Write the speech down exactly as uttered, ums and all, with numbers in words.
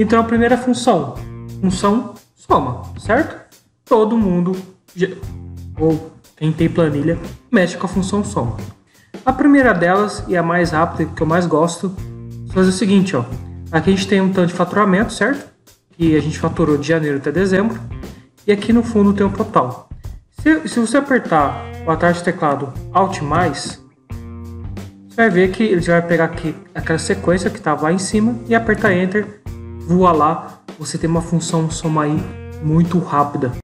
Então a primeira função, função soma, certo? Todo mundo, ou quem tem planilha, mexe com a função soma. A primeira delas, e a mais rápida, que eu mais gosto, é fazer o seguinte, ó. Aqui a gente tem um tanto de faturamento, certo? Que a gente faturou de janeiro até dezembro. E aqui no fundo tem o total. Se, se você apertar o atalho de teclado Alt mais, você vai ver que ele já vai pegar aqui aquela sequência que estava lá em cima e apertar Enter, voa lá, você tem uma função soma aí muito rápida.